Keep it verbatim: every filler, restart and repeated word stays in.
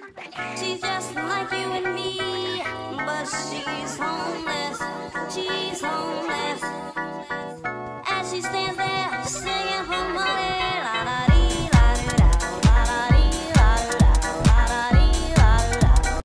She's just like you and me, but she's homeless. She's homeless. As she stands there